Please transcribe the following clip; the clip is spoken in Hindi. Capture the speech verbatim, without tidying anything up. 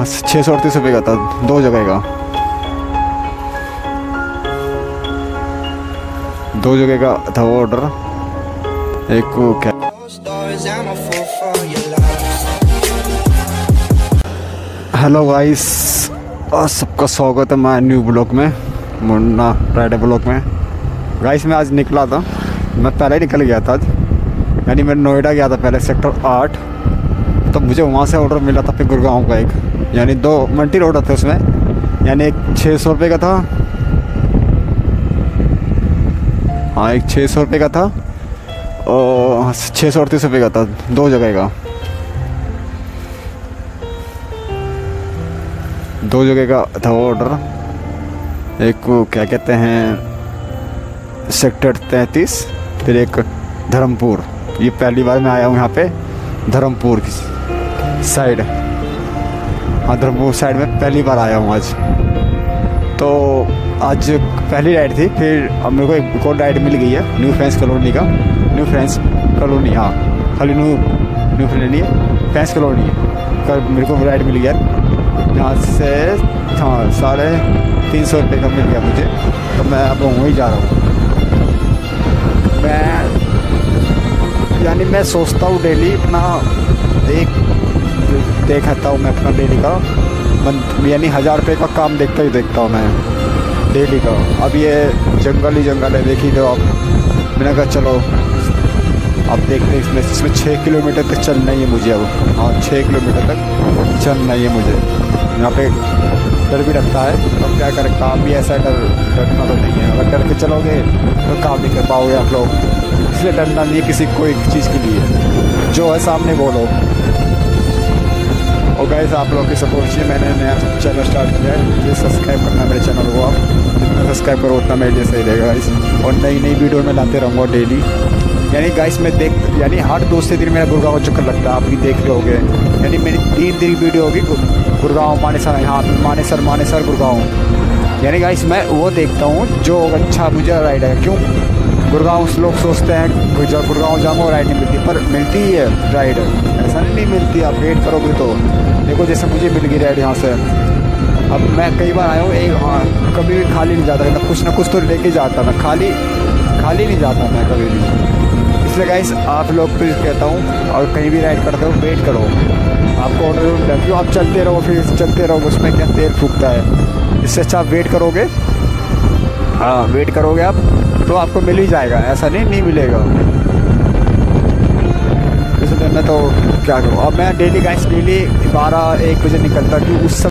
छः सौ अड़तीस रुपये का था, दो जगह का दो जगह का था वो ऑर्डर। एक को क्या हेलो गाइस, सबका स्वागत है मैं न्यू ब्लॉग में, मुन्ना राइडर ब्लॉग में। गाइस मैं आज निकला था, मैं पहले ही निकल गया था आज, यानी मैं नोएडा गया था पहले सेक्टर आठ, तो मुझे वहाँ से ऑर्डर मिला था फिर गुड़गांव का एक, यानी दो मल्टी ऑर्डर थे उसमें, यानी एक छः सौ रुपये का था, हाँ एक छः सौ रुपये का था और छः सौ अड़तीस रुपये का था, दो जगह का दो जगह का था वो ऑर्डर। एक को क्या कहते हैं सेक्टर तैंतीस, फिर एक धर्मपुर। ये पहली बार मैं आया हूँ यहाँ पे धर्मपुर की साइड, हाँ धर्मपुर साइड में पहली बार आया हूँ आज। तो आज पहली राइड थी, फिर अब मेरे को एक और राइड मिल गई है न्यू फ्रेंड्स कॉलोनी का, न्यू फ्रेंड्स कॉलोनी, हाँ खाली न्यू न्यू फ्रेंड है फ्रेंड्स कॉलोनी है, कल मेरे को राइड मिल गया यहाँ से, हाँ साढ़े तीन सौ रुपये का मिल गया मुझे। तो मैं अब वहीं जा रहा हूँ। मैं यानी मैं सोचता हूँ डेली अपना एक देखता हूँ मैं अपना डेली का मंथ, यानी हज़ार रुपये का काम देखता ही देखता हूँ मैं डेली का। अब ये जंगल ही जंगल है, देखिए तो आप, मैंने कहा चलो अब देखते इसमें इसमें छः किलोमीटर तक चलना ही है मुझे अब, हाँ छः किलोमीटर तक चलना ही है मुझे। यहाँ पे डर भी लगता है, तो क्या करें, काम भी ऐसा डर डरना तो नहीं है, अगर डर के चलोगे तो काम नहीं कर पाओगे आप लोग, इसलिए डरना नहीं है किसी कोई चीज़ के लिए, जो है सामने बोलो। और गाइस आप लोग की सपोर्ट से मैंने नया चैनल स्टार्ट किया है, ये सब्सक्राइब करना मेरे चैनल को, आप जितना सब्सक्राइब करो उतना मेरे लिए सही रहेगा गाइस। और नई नई वीडियो में लाते रहूँगा डेली, यानी गाइस मैं देख यानी हर दूसरे दिन मेरा गुड़गांव चक्कर लगता है, आप भी देख रहे होगे, यानी मेरी तीन दिन वीडियो होगी गुड़गांव मानेसर, यहाँ मानेसर मानेसर गुड़गांव, यानी गाइस मैं वो देखता हूँ जो अच्छा मुझे राइड है। क्यों गुड़गांव लोग सोचते हैं जब गुड़गांव जाऊँगा राइड नहीं मिलती, पर मिलती ही है राइड, ऐसा नहीं मिलती, आप वेट करोगे तो। देखो जैसे मुझे मिल गई राइड यहाँ से, अब मैं कई बार आया हूँ, एक हाँ कभी भी खाली नहीं जाता, कुछ ना कुछ तो लेके जाता मैं, खाली खाली नहीं जाता मैं कभी भी। इसलिए गाइस आप लोग तो कहता हूँ, और कहीं भी राइड करते हो वेट करो, आपको ऑर्डर क्यों आप चलते रहो फिर चलते रहो, उसमें क्या तेल फूकता है, इससे अच्छा आप वेट करोगे, हाँ वेट करोगे आप तो आपको मिल ही जाएगा, ऐसा नहीं नहीं मिलेगा। इसलिए मैं तो क्या करूँ, अब मैं डेली गाइस डेली बारह एक बजे निकलता, क्योंकि उस